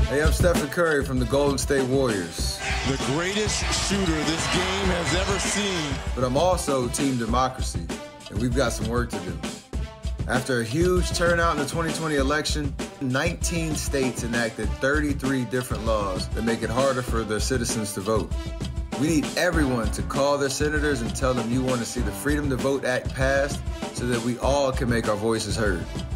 Hey, I'm Steph Curry from the Golden State Warriors. The greatest shooter this game has ever seen. But I'm also Team Democracy, and we've got some work to do. After a huge turnout in the 2020 election, 19 states enacted 33 different laws that make it harder for their citizens to vote. We need everyone to call their senators and tell them you want to see the Freedom to Vote Act passed so that we all can make our voices heard.